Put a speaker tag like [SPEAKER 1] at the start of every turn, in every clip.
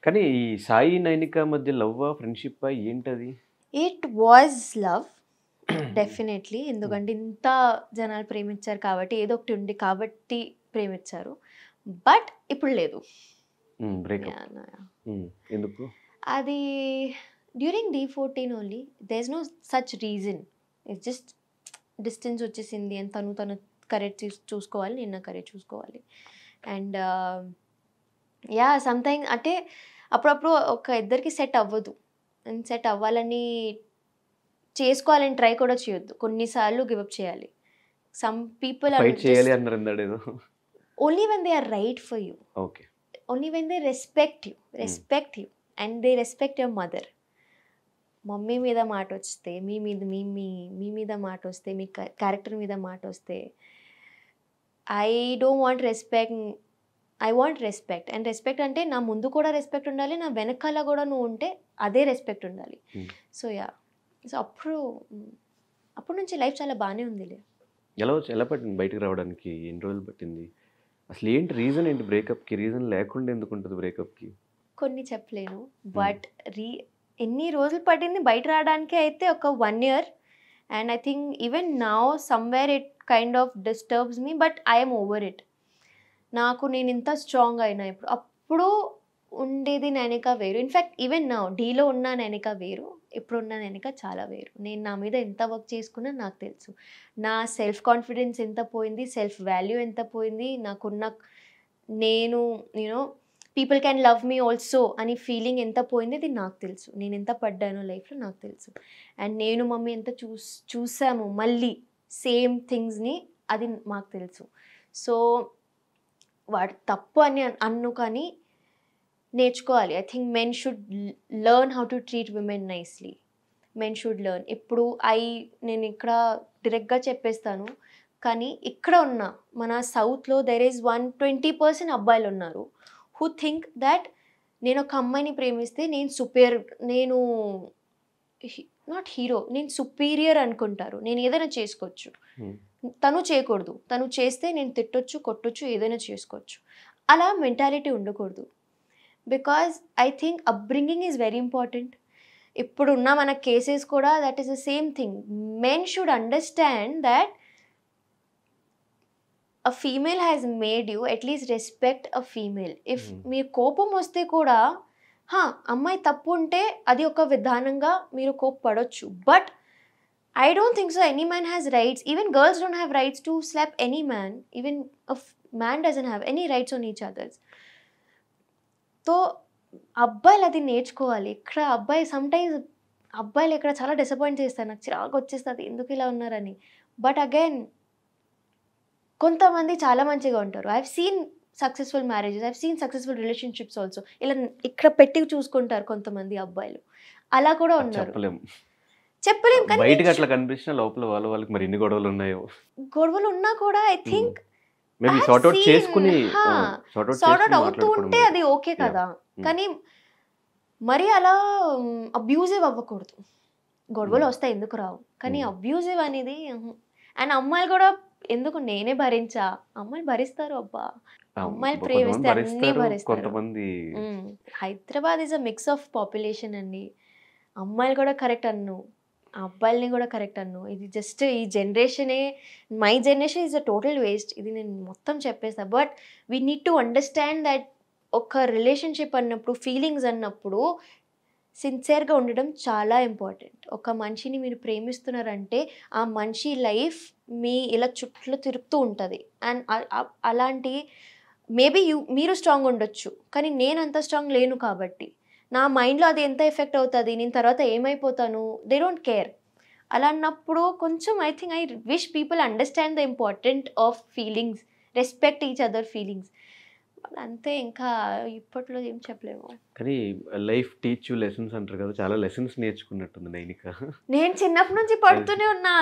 [SPEAKER 1] కానీ ఈ సాయి, నైనిక మధ్య లవ్వా? ఫ్రెండ్‌షిప్పా? ఏంటది?
[SPEAKER 2] It was love definitely.
[SPEAKER 1] Hmm.
[SPEAKER 2] ఎందుకంటే ఇంత జనాలు ప్రేమించారు కాబట్టి, ఏదో ఒకటి ఉంది కాబట్టి ప్రేమించారు. బట్ ఇప్పుడు లేదు.
[SPEAKER 1] బ్రేకప్.
[SPEAKER 2] యాహ్! యాహ్!
[SPEAKER 1] ఎందుకు?
[SPEAKER 2] అది during D14 only. There is no such reason. It's just distance వచ్చేసింది అండ్ తను కెరీర్ చూసుకోవాలి. నేను నా కెరీర్ చూసుకోవాలి. And yeah! సమ్‌టైమ్ అంటే అప్పుడప్పుడు ఒక ఇద్దరికి సెట్ అవ్వదు. అండ్ సెట్ అవ్వాలని చేసుకోవాలని ట్రై కూడా చేయొద్దు. కొన్నిసార్లు గివ్ అప్ చేయాలి. సమ్ పీపుల్ ఆర్
[SPEAKER 1] ఫైట్ చేయాలి
[SPEAKER 2] జస్ట్
[SPEAKER 1] అన్నారు ఇందాడేదో.
[SPEAKER 2] Only when they are right for you.
[SPEAKER 1] Okay.
[SPEAKER 2] Only when they respect you and they respect your mother. Mummy మీద మాటొస్తే, మీ మీద మాటొస్తే, మీ క్యారెక్టర్ మీద మాటొస్తే, I don't want respect. I want respect. And respect అంటే నా ముందు కూడా రెస్పెక్ట్ ఉండాలి. నా వెనకాల కూడా నువ్వు ఉంటే అదే రెస్పెక్ట్ ఉండాలి. So yeah! సో అప్పటి నుంచి లైఫ్ చాలా బానే ఉందిలే.
[SPEAKER 1] ఎలా పట్టింది బయటికి రావడానికి? ఎన్ని రోజులు పట్టింది? అసలు ఏంటి రీజన్ ఏంటి బ్రేకప్‌కి? రీజన్ లేకుండా ఎందుకుంటది బ్రేకప్‌కి?
[SPEAKER 2] కొన్ని చెప్పలేను. బట్ ఎన్ని రోజులు పట్టింది బయట రావడానికి అయితే ఒక 1 year. And I think even now somewhere it kind of disturbs me. But I am over it. నేను ఇంత స్ట్రాంగ్ అయినా ఇప్పుడు. అప్పుడు ఉండేది నైనిక వేరు. ఇన్‌ఫాక్ట్ ఈవెన్ నౌ డీలో ఉన్న నైనిక వేరు. ఇప్పుడున్న నైనిక చాలా వేరు. నేను నా మీద ఎంత వర్క్ చేసుకున్నా నాకు తెలుసు. నా సెల్ఫ్ కాన్ఫిడెన్స్ ఎంత పోయింది, సెల్ఫ్ వాల్యూ ఎంత పోయింది, నాకున్న నేను people can love me also అని ఫీలింగ్ ఎంత పోయింది అది నాకు తెలుసు. నేను ఎంత పడ్డానో లైఫ్‌లో నాకు తెలుసు. అండ్ నేను మమ్మీ ఎంత చూసాము మళ్ళీ సేమ్ థింగ్స్‌ని అది మాకు తెలుసు. సో వాడు తప్పు అని కానీ నేర్చుకోవాలి. I think men should learn how to treat women nicely. Men should learn. ఇప్పుడు నేను ఇక్కడ డైరెక్ట్‌గా చెప్పేస్తాను. కానీ ఇక్కడ ఉన్న మన సౌత్‌లో దేర్ ఈస్ 120% అబ్బాయిలున్నారు. హూ థింక్ థట్ నేను ఒక అమ్మాయిని ప్రేమిస్తే నేను నాట్ హీరో. నేను సుపీరియర్ అనుకుంటారు. నేను ఏదైనా చేసుకోవచ్చు. తను చేయకూడదు. తను చేస్తే నేను తిట్టొచ్చు, కొట్టొచ్చు, ఏదైనా చేసుకోవచ్చు. అలా మెంటాలిటీ ఉండకూడదు. Because I think upbringing is very important. ఇప్పుడున్న మన కేసెస్ కూడా that is the same thing. Men should understand that a female has made you at least respect a female. If మీరు కోపం వస్తే కూడా అమ్మాయి తప్పు ఉంటే అది ఒక విధానంగా మీరు కోప్పడొచ్చు. But I don't think so any man has rights. Even girls don't have rights to slap any man. Even a man doesn't have any rights on each others. So అబ్బాయిలు అది నేర్చుకోవాలి. ఇక్కడ అబ్బాయిలు ఇక్కడ చాలా డిసప్పాయింట్ చేస్తారు. నాకు చిరాకు వచ్చేస్తుంది ఎందుకు ఇలా ఉన్నారని. బట్ అగైన్ కొంతమంది చాలా మంచిగా ఉంటారు. I have seen successful marriages, I have seen successful relationships also. ఇలా ఇక్కడ పెట్టి చూసుకుంటారు కొంతమంది అబ్బాయిలు. అలా కూడా ఉన్నారు. చెప్పలేం కానీ
[SPEAKER 1] బయటకి అట్లా కనిపించిన లోపల వాళ్ళకి మరి ఎన్ని గొడవలు ఉన్నాయో.
[SPEAKER 2] గొడవలు ఉన్నా కూడా I think
[SPEAKER 1] maybe sort out చేసుకుని
[SPEAKER 2] సార్ట్ అవుట్ అవుతూ ఉంటే అది ఓకే కదా. కానీ మరి అలా అబ్యూజివ్ అవ్వకూడదు. గొడవలు వస్తాయి ఎందుకు రావు. కానీ అబ్యూజివ్ అనేది అండ్ అమ్మాయిలు కూడా ఎందుకు నేనే భరించా. అమ్మాయిలు భరిస్తారు అబ్బా. అమ్మాయిలు ప్రేమిస్తే అన్నీ భరిస్తారు. Hyderabad is a mix of population అండి. అమ్మాయిలు కూడా కరెక్ట్ అన్ను, అబ్బాయిలని కూడా కరెక్ట్ అన్ను. ఇది జస్ట్ ఈ జనరేషనే, my generation is a total waste. ఇది నేను మొత్తం చెప్పేస్తా. But we need to understand that ఒక రిలేషన్షిప్ అన్నప్పుడు, ఫీలింగ్స్ అన్నప్పుడు సిన్సియర్గా ఉండడం చాలా ఇంపార్టెంట్. ఒక మనిషిని మీరు ప్రేమిస్తున్నారంటే ఆ మనిషి లైఫ్ ఇలా చుట్టూ తిరుగుతూ ఉంటుంది. అండ్ అలాంటి మేబీ మీరు స్ట్రాంగ్ ఉండొచ్చు, కానీ నేను అంత స్ట్రాంగ్ లేను కాబట్టి నా మైండ్లో అది ఎంత ఎఫెక్ట్ అవుతుంది, నేను తర్వాత ఏమైపోతాను, దే డోంట్ కేర్. అలా అన్నప్పుడు కొంచెం I think I wish people understand the important of feelings, respect each other feelings. అంతే, ఇంకా ఇప్పట్లో ఏం చెప్పలేము.
[SPEAKER 1] కానీ లైఫ్ టీచ్ యూ లెసన్స్ అంటారు కదా, చాలా లెసన్స్ నేర్చుకున్నట్టుంది నైనిక.
[SPEAKER 2] నేను చిన్నప్పటి నుంచి పడుతూనే ఉన్నా.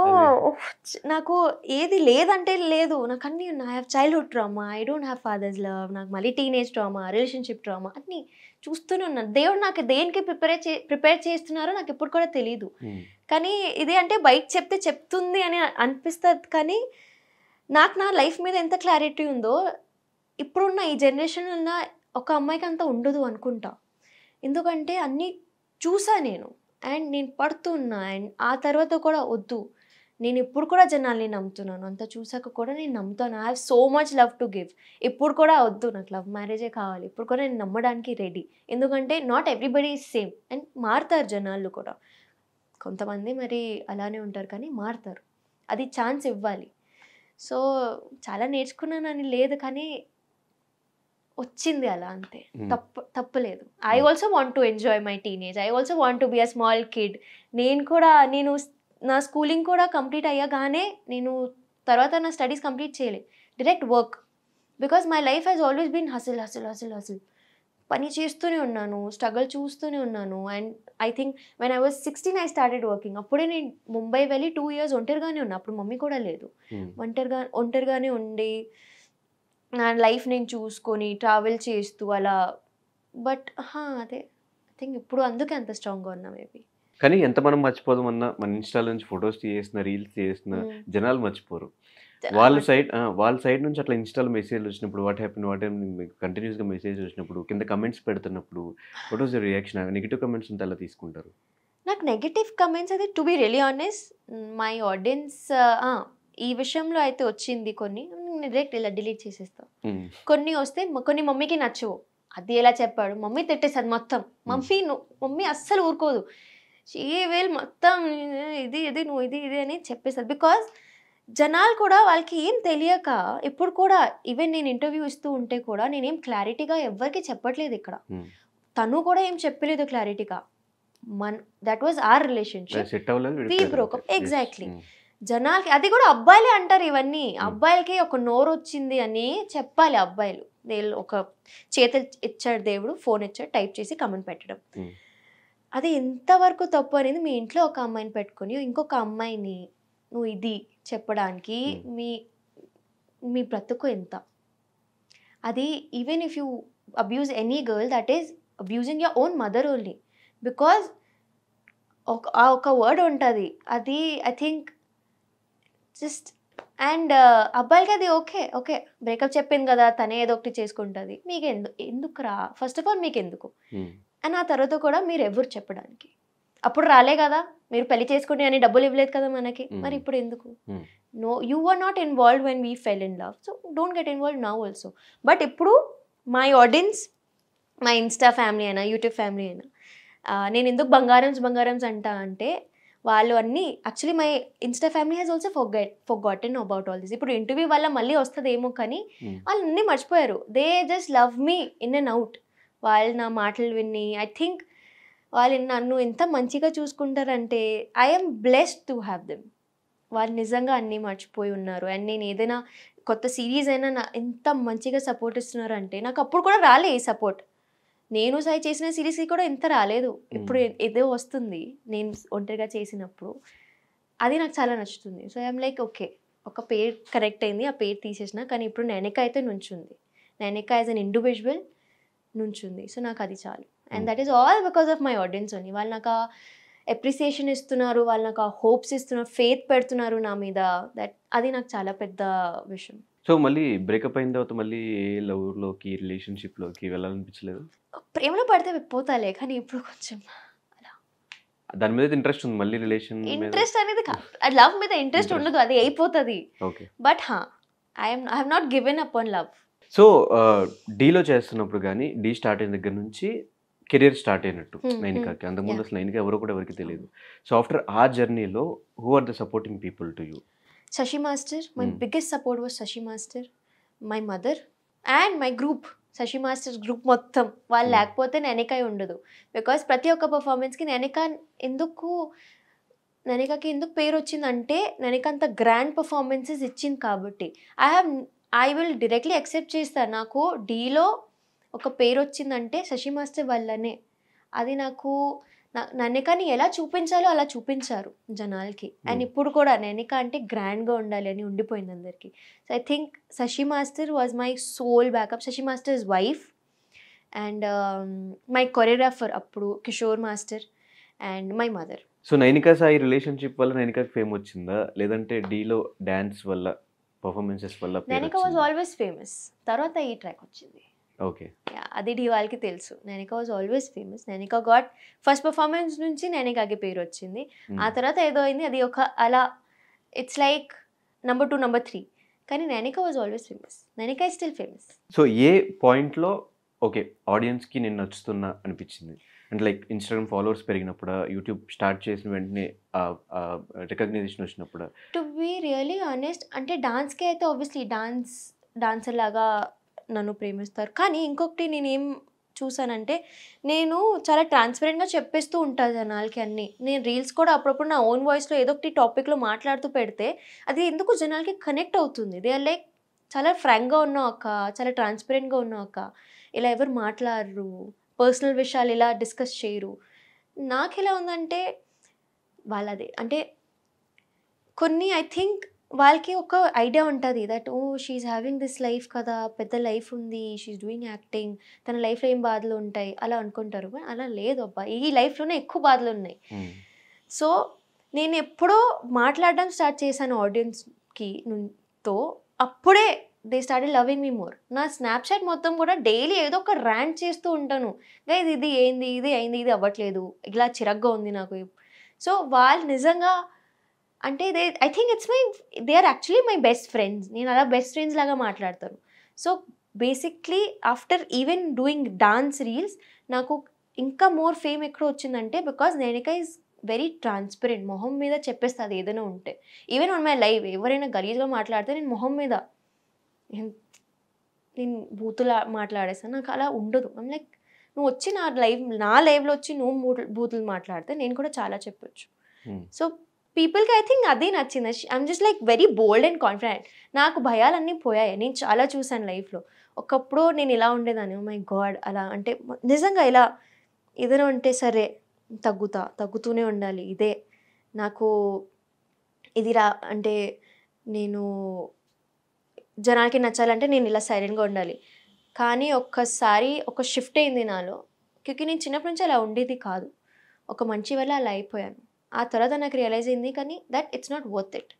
[SPEAKER 2] నాకు ఏది లేదంటే లేదు, నాకు అన్నీ ఉన్నాయి. I have childhood trauma, I don't have father's love, నాకు మళ్ళీ టీనేజ్ ట్రామా, రిలేషన్షిప్ ట్రామా, అన్నీ చూస్తూనే ఉన్నాను. దేవుడు నాకు దేనికి ప్రిపేర్ చేస్తున్నారో నాకు ఇప్పుడు కూడా తెలీదు. కానీ ఇది అంటే బయట చెప్తుంది అని అనిపిస్తుంది. కానీ నాకు నా లైఫ్ మీద ఎంత క్లారిటీ ఉందో ఇప్పుడున్న ఈ జనరేషన్ ఉన్న ఒక అమ్మాయికి అంత ఉండదు అనుకుంటా. ఎందుకంటే అన్నీ చూసా నేను. అండ్ నేను పడుతున్నా. అండ్ ఆ తర్వాత కూడా వద్దు. నేను ఇప్పుడు కూడా జనాల్ని నమ్ముతున్నాను. అంత చూసాక కూడా నేను నమ్ముతాను. I have so much love to give. ఇప్పుడు కూడా వద్దు, నాకు లవ్ మ్యారేజే కావాలి. ఇప్పుడు కూడా నేను నమ్మడానికి రెడీ. ఎందుకంటే not everybody is same. And మారుతారు జనాలు కూడా. కొంతమంది మరి అలానే ఉంటారు కానీ మారుతారు. అది ఛాన్స్ ఇవ్వాలి. సో చాలా నేర్చుకున్నానని లేదు కానీ వచ్చింది అలా అంతే. తప్పులేదు. I also want to enjoy my teenage. I also want to be a small kid. నేను నా స్కూలింగ్ కూడా కంప్లీట్ అయ్యగానే నేను తర్వాత నా స్టడీస్ కంప్లీట్ చేయలే. Direct work. Because my life has always been hustle hustle hustle hustle. పని చేస్తూనే ఉన్నాను, స్ట్రగుల్ చూస్తూనే ఉన్నాను. And I think when I was 16 I started working. అప్పుడే నేను ముంబై వెళ్ళి 2 years ఒంటరిగానే ఉన్నా. అప్పుడు మమ్మీ కూడా లేదు. ఒంటరిగానే ఉండి నా లైఫ్ నేను చూసుకొని ట్రావెల్ చేస్తూ అలా. బట్ అదే ఐ థింక్ ఇప్పుడు అందుకే అంత స్ట్రాంగ్గా ఉన్నా మేబీ.
[SPEAKER 1] కానీ ఎంత మనం మర్చిపోదామన్నా మన ఇన్స్టాల్ నుంచి ఫొటోస్ చేసిన రీల్స్ చేసిన జనాలు మర్చిపోరు. వాళ్ళ సైడ్ నుంచి అట్లా ఇన్స్టాల్ మెసేజ్ వచ్చినప్పుడు వాట్ హ్యాపెన్ మీకు కంటిన్యూస్గా మెసేజ్ వచ్చినప్పుడు కింద కమెంట్స్ పెడుతున్నప్పుడు what was your reaction? Negative comments ఉంటే అలా తీసుకుంటారు?
[SPEAKER 2] నాకు నెగిటివ్ కమెంట్స్ అయితే to be really honest my audience ఈ విషయంలో అయితే వచ్చింది కొన్ని. డైరెక్ట్ ఇలా డిలీట్ చేసేస్తాం. కొన్ని వస్తే కొన్ని మమ్మీకి నచ్చవు. అది ఎలా చెప్పాడు, మమ్మీ తిట్టేసారు మొత్తం. మమ్మీ అస్సలు ఊరుకోదు. వేలు మొత్తం ఇది నువ్వు ఇది అని చెప్పేసారు. బికాజ్ జనాలు కూడా వాళ్ళకి ఏం తెలియక ఇప్పుడు కూడా ఈవెన్ నేను ఇంటర్వ్యూ ఇస్తూ ఉంటే కూడా నేనేం క్లారిటీగా ఎవరికి చెప్పట్లేదు ఇక్కడ. తను కూడా ఏం చెప్పలేదు క్లారిటీగా. That was our relationship, we broke up. Exactly. జనాలకి అది కూడా అబ్బాయిలే అంటారు ఇవన్నీ. అబ్బాయిలకి ఒక నోరు వచ్చింది అని చెప్పాలి అబ్బాయిలు. ఒక చేతులు ఇచ్చాడు దేవుడు, ఫోన్ ఇచ్చాడు, టైప్ చేసి కమెంట్ పెట్టడం. అది ఎంతవరకు తప్పు అనేది మీ ఇంట్లో ఒక అమ్మాయిని పెట్టుకొని ఇంకొక అమ్మాయిని నువ్వు ఇది చెప్పడానికి మీ బ్రతుకు ఎంత? అది even if you abuse any girl that is abusing your own mother only. Because ఒక వర్డ్ ఉంటుంది అది ఐ థింక్ జస్ట్. అండ్ అబ్బాయిలకి అది ఓకే బ్రేకప్ చెప్పింది కదా తనే ఏదో ఒకటి చేసుకుంటుంది. మీకు ఎందుకురా? ఫస్ట్ ఆఫ్ ఆల్ మీకు ఎందుకు? అండ్ ఆ తర్వాత కూడా మీరు ఎవరు చెప్పడానికి? అప్పుడు రాలే కదా, మీరు పెళ్లి చేసుకుంటే అని డబ్బులు ఇవ్వలేదు కదా మనకి. మరి ఇప్పుడు ఎందుకు? No, you are not involved when we fell in love. So don't get involved now also. But ఇప్పుడు my audience, my insta family అయినా యూట్యూబ్ ఫ్యామిలీ అయినా, నేను ఎందుకు బంగారమ్స్ అంటా అంటే వాళ్ళు అన్నీ actually my insta family has also forgotten about all this. ఇప్పుడు ఇంటర్వ్యూ వల్ల మళ్ళీ వస్తుందేమో కానీ వాళ్ళు అన్నీ మర్చిపోయారు. They just love me in and out. వాళ్ళు నా మాటలు విని ఐ థింక్ వాళ్ళు నన్ను ఎంత మంచిగా చూసుకుంటారంటే I'm blessed to have them. వాళ్ళు నిజంగా అన్నీ మర్చిపోయి ఉన్నారు. అండ్ నేను ఏదైనా కొత్త సిరీస్ అయినా ఎంత మంచిగా సపోర్ట్ ఇస్తున్నారు అంటే నాకు అప్పుడు కూడా రాలే ఈ సపోర్ట్. నేను సాయి చేసిన సిరీస్కి కూడా ఇంత రాలేదు. ఇప్పుడు ఏదో వస్తుంది నేను ఒంటరిగా చేసినప్పుడు. అది నాకు చాలా నచ్చుతుంది. సో ఐఎమ్ లైక్ ఓకే, ఒక పేరు కరెక్ట్ అయింది, ఆ పేరు తీసేసిన. కానీ ఇప్పుడు నైనిక అయితే నుంచుంది. నైనిక యాజ్ అన్ ఇండివిజువల్ నుంచుంది. సో నాకు అది చాలు. And that is all because of my audience only. వాళ్ళు నాకు ఆ అప్రిసియేషన్ ఇస్తున్నారు, వాళ్ళు నాకు ఆ హోప్స్ ఇస్తున్నారు, ఫెయిత్ పెడుతున్నారు నా మీద. అది నాకు చాలా పెద్ద విషయం.
[SPEAKER 1] సో మళ్ళీ బ్రేకప్ అయిన తర్వాత మళ్ళీ ఏ లవ్లోకి రిలేషన్షిప్లోకి వెళ్ళాలనిపించలేదు?
[SPEAKER 2] ప్రేమలో పడితే పోతాలే, కానీ ఇప్పుడు కొంచెం
[SPEAKER 1] దాని మీద ఇంట్రెస్ట్ ఉంది మళ్ళీ రిలేషన్
[SPEAKER 2] ఇంట్రెస్ట్ అనేది లవ్ మీద ఇంట్రెస్ట్ ఉండదు, అది అయిపోతుంది. But I have not given up on love.
[SPEAKER 1] So డీలో చేస్తున్నప్పుడు కానీ డీ స్టార్ట్ అయిన దగ్గర నుంచి కెరియర్ స్టార్ట్ అయినట్టు నైనికాకి. అంతకుముందు అసలు నైనిక ఎవరో కూడా ఎవరికి తెలియదు. సో ఆఫ్టర్ ఆ జర్నీలో who are the supporting people to you?
[SPEAKER 2] Shashi Master, my biggest support was Shashi Master, my mother and my group. Shashi Master's group మొత్తం వాళ్ళు లేకపోతే నైనిక ఉండదు. బికాస్ ప్రతి ఒక్క పర్ఫార్మెన్స్కి నైనికకి ఎందుకు పేరు వచ్చిందంటే నైనిక అంత గ్రాండ్ పర్ఫార్మెన్సెస్ ఇచ్చింది కాబట్టి. ఐ విల్ డైరెక్ట్లీ యాక్సెప్ట్ చేస్తాను. నాకు డీలో ఒక పేరు వచ్చిందంటే శశి మాస్టర్ వల్లనే. అది నాకు నైనికని ఎలా చూపించాలో అలా చూపించారు జనాలకి. అండ్ ఇప్పుడు కూడా నైనిక అంటే గ్రాండ్గా ఉండాలి అని ఉండిపోయింది అందరికీ. So I think Shashi master was my soul backup. Shashi master's wife and my choreographer అప్పుడు Kishore master and my mother.
[SPEAKER 1] So Nainika Sai relationship వల్ల నైనికకి ఫేమ్ వచ్చిందా, లేదంటే డీలో డాన్స్ వల్ల పర్ఫార్మెన్సెస్ వల్ల?
[SPEAKER 2] Nainika was always famous. తర్వాత ఈ ట్రాక్ వచ్చింది.
[SPEAKER 1] ఓకే.
[SPEAKER 2] అది వాళ్ళకి తెలుసు. Nainika was always famous. Nainika got first performance నుంచి నైనికాకి పేరు వచ్చింది. ఆ తర్వాత ఏదో అయింది, అది ఒక అలా ఇట్స్ లైక్ నంబర్ 2, నంబర్ 3. కానీ Nainika was always famous. Nainika is still famous.
[SPEAKER 1] So ఏ పాయింట్‌లో ఓకే. ఆడియన్స్‌కి నేను నచ్చుతున్నా అనిపించింది? అంటే లైక్ ఇన్‌స్టాగ్రామ్ ఫాలోవర్స్ పెరిగినప్పుడా? యూట్యూబ్ స్టార్ట్ చేసిన వెంటనే రికగ్నిషన్ వచ్చినప్పుడా?
[SPEAKER 2] టు బీ రియల్లీ ఆనెస్ట్ అంటే డాన్స్‌కి అయితే ఆబ్వియస్లీ డాన్సర్ లాగా నన్ను ప్రేమిస్తారు. కానీ ఇంకొకటి నేనేం చూసానంటే, నేను చాలా ట్రాన్స్‌పరెంట్‌గా చెప్పేస్తూ ఉంటా జనాలకి అన్నీ. నేను రీల్స్ కూడా అప్పుడప్పుడు నా ఓన్ వాయిస్‌లో ఏదో ఒకటి టాపిక్‌లో మాట్లాడుతూ పెడితే, అది ఎందుకు జనాలకి కనెక్ట్ అవుతుంది. దే ఆర్ లైక్ చాలా ఫ్రాంక్‌గా ఉన్నావు అక్క, చాలా ట్రాన్స్‌పరెంట్‌గా ఉన్నావు అక్క, ఇలా ఎవరు మాట్లాడరు, పర్సనల్ విషయాలు ఇలా డిస్కస్ చేయరు. నాకెలా ఉందంటే వాళ్ళదే అంటే కొన్ని ఐ థింక్ వాళ్ళకి ఒక ఐడియా ఉంటుంది that oh she is having this life కదా, పెద్ద లైఫ్ ఉంది, షీ ఈజ్ డూయింగ్ యాక్టింగ్, తన లైఫ్లో ఏం బాధలు ఉంటాయి అలా అనుకుంటారు. But అలా లేదు అబ్బా, ఈ లైఫ్లోనే ఎక్కువ బాధలు ఉన్నాయి. సో నేను ఎప్పుడో మాట్లాడడం స్టార్ట్ చేశాను ఆడియన్స్కి తో, అప్పుడే they started loving me more. నా స్నాప్చాట్ మొత్తం కూడా డైలీ ఏదో ఒక ర్యాంట్ చేస్తూ ఉంటాను. గైస్ ఇది ఏంది, ఇది అయింది, ఇది అవ్వట్లేదు, ఇలా చిరగ్గా ఉంది నాకు. సో వాళ్ళు నిజంగా అంటే I think they are actually my best friends. నేను అలా బెస్ట్ ఫ్రెండ్స్ లాగా మాట్లాడతాను. So basically after even doing dance reels నాకు ఇంకా మోర్ ఫేమ్ ఎక్కడ వచ్చిందంటే because Nainika is very transparent. మొహం మీద చెప్పేస్తుంది ఏదైనా ఉంటే. ఈవెన్ ఆన్ మై లైవ్ ఎవరైనా గలీజ్గా మాట్లాడితే నేను మొహం మీద నేను బూతులు మాట్లాడేస్తాను. నాకు అలా ఉండదు. ఐమ్ లైక్ నువ్వు వచ్చి నా లైవ్లో వచ్చి నువ్వు బూతులు మాట్లాడితే నేను కూడా చాలా చెప్పొచ్చు. సో పీపుల్కి ఐ థింక్ అదే నచ్చింది. I'm just like very bold and confident. నాకు భయాలన్నీ పోయాయి. నేను చాలా చూసాను లైఫ్లో. ఒకప్పుడు నేను ఇలా ఉండేదాన్ని, మై గాడ్ అలా అంటే నిజంగా ఇలా ఏదైనా ఉంటే సరే తగ్గుతూనే ఉండాలి, ఇదే నాకు ఇది అంటే నేను జనాలకి నచ్చాలంటే నేను ఇలా సైలెంట్గా ఉండాలి. కానీ ఒక్కసారి ఒక షిఫ్ట్ అయింది నాలో. క్యూకి నేను చిన్నప్పటి నుంచి అలా ఉండేది కాదు. ఒక మంచి వల్ల అలా అయిపోయాను. ఆ తర్వాత నాకు రియలైజ్ అయింది కానీ that it's not worth it.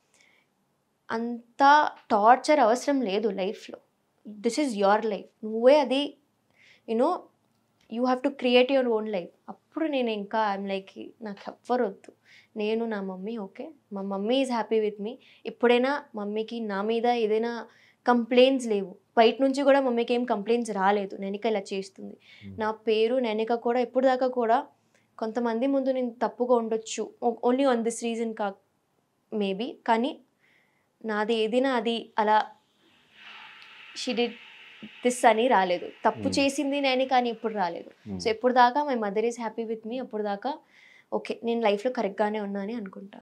[SPEAKER 2] అంత టార్చర్ అవసరం లేదు లైఫ్లో. This is your life. నువ్వే అది you know you have to create your own life. అప్పుడు నేను ఇంకా ఐఎమ్ లైక్ నాకు ఎవ్వరు వద్దు, నేను నా మమ్మీ ఓకే, మా mummy is happy with me. ఎప్పుడైనా మమ్మీకి నా మీద ఏదైనా కంప్లైంట్స్ లేవు. బయట నుంచి కూడా మమ్మీకి ఏం కంప్లైంట్స్ రాలేదు నైనిక ఇలా చేస్తుంది. నా పేరు నైనిక కూడా ఇప్పుడు దాకా కూడా కొంతమంది ముందు నేను తప్పుగా ఉండొచ్చు, only on this reason maybe, కానీ నాది ఏదైనా అది అలా షీ డిడ్ దిస్ అని రాలేదు. తప్పు చేసింది నైనిక అని ఎప్పుడు రాలేదు. సో ఎప్పుడు దాకా my mother is happy with me, అప్పుడు దాకా ఓకే నేను లైఫ్లో కరెక్ట్గానే ఉన్నా అని అనుకుంటా.